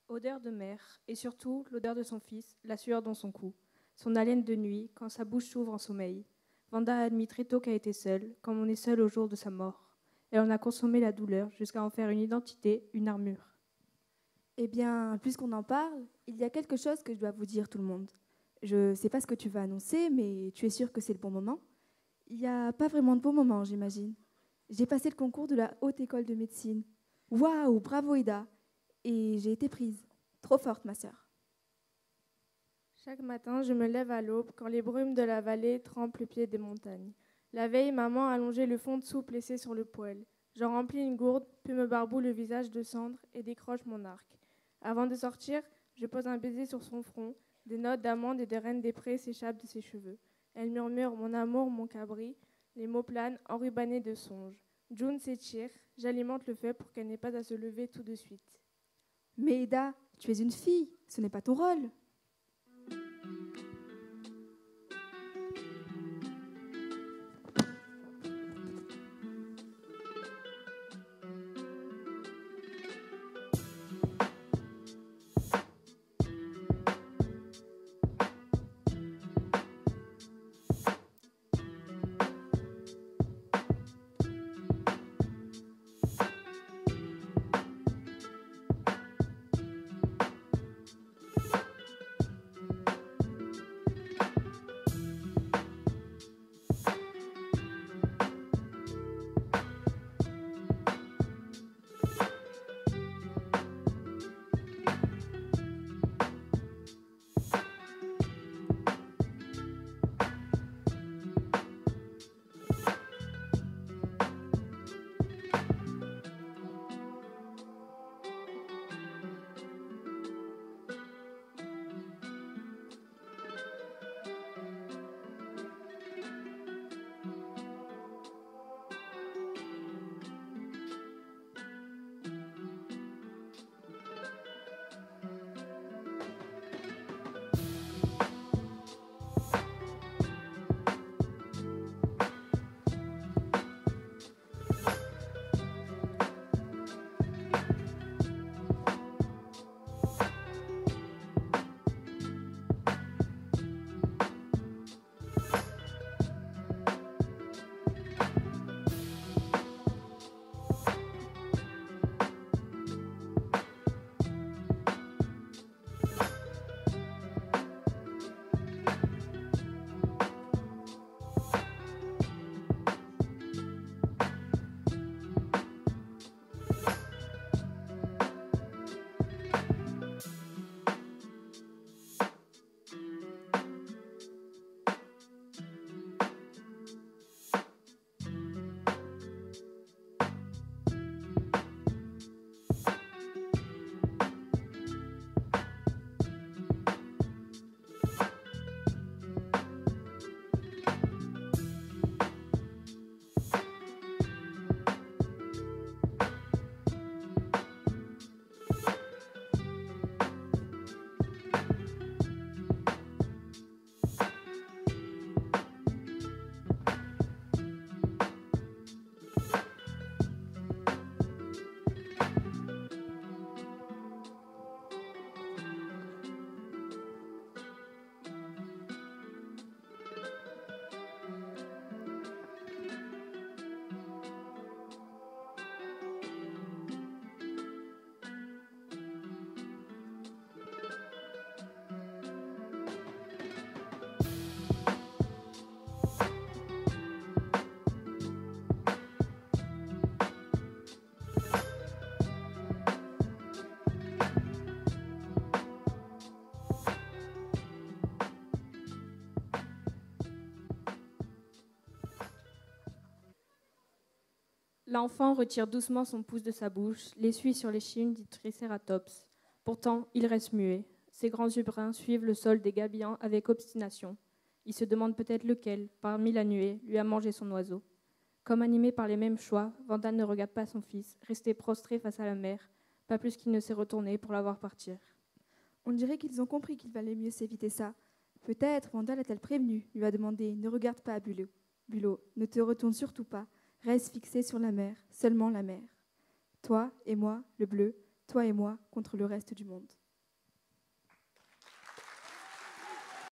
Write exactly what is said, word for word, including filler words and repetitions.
Odeur de mer, et surtout l'odeur de son fils, la sueur dans son cou, son haleine de nuit, quand sa bouche s'ouvre en sommeil. Vanda a admis très tôt qu'elle était seule, comme on est seul au jour de sa mort. Elle en a consommé la douleur jusqu'à en faire une identité, une armure. Eh bien, puisqu'on en parle, il y a quelque chose que je dois vous dire, tout le monde. Je ne sais pas ce que tu vas annoncer, mais tu es sûr que c'est le bon moment? Il n'y a pas vraiment de bon moment, j'imagine. J'ai passé le concours de la Haute École de médecine. Waouh, bravo Ida! Et j'ai été prise. Trop forte, ma sœur. Chaque matin, je me lève à l'aube quand les brumes de la vallée trempent le pied des montagnes. La veille, maman a allongé le fond de soupe laissé sur le poêle. J'en remplis une gourde, puis me barboule le visage de cendre et décroche mon arc. Avant de sortir, je pose un baiser sur son front. Des notes d'amande et de reine des prés s'échappent de ses cheveux. Elle murmure « Mon amour, mon cabri ». Les mots planent, enrubannés de songes. June s'étire. J'alimente le feu pour qu'elle n'ait pas à se lever tout de suite. Mais Ida, tu es une fille, ce n'est pas ton rôle. L'enfant retire doucement son pouce de sa bouche, l'essuie sur l'échine du tricératops. Pourtant, il reste muet. Ses grands yeux bruns suivent le sol des gabions avec obstination. Il se demande peut-être lequel, parmi la nuée, lui a mangé son oiseau. Comme animé par les mêmes choix, Vanda ne regarde pas son fils, resté prostré face à la mer, pas plus qu'il ne s'est retourné pour la voir partir. On dirait qu'ils ont compris qu'il valait mieux s'éviter ça. Peut-être Wanda l'a-t-elle prévenu, lui a demandé « Ne regarde pas, Bulot. Bulot, ne te retourne surtout pas. Reste fixé sur la mer, seulement la mer. Toi et moi, le bleu, toi et moi, contre le reste du monde.